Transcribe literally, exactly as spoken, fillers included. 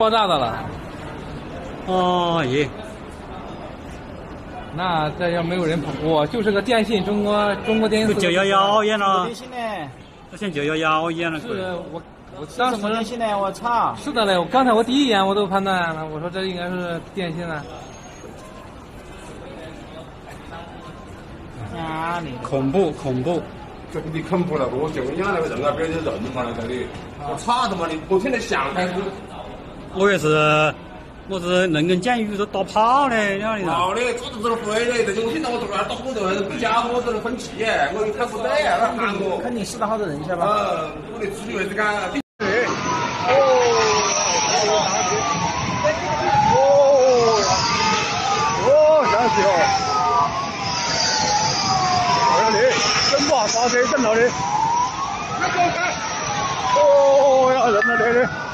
爆炸的了。 哦耶！ 那这要没有人捧我，就是个电信中国中国电信。 九幺幺一样了。 电信呢？ 这像九幺幺一样的。 是我我当时什么电信呢？我操！ 是的嘞，我刚才我第一眼我都判断了，我说这应该是电信呢。 哪里？ 恐怖恐怖！ 这你恐怖了，我就跟你讲那个人啊，别人人嘛在这里，我吵着嘛，你我听得响开始。 我也是，我是人跟监狱都打跑的，你看你跑的，桌子都飞的，这我听到我坐那儿打火的，这家伙在那生气，我一看不得，那喊我。 肯定死了好多人，晓得吧？ 呃，我的自己位置干。 哦，哦，吓死哦！哎呀你，真不好刹车，真好的。哦呀，人了你的。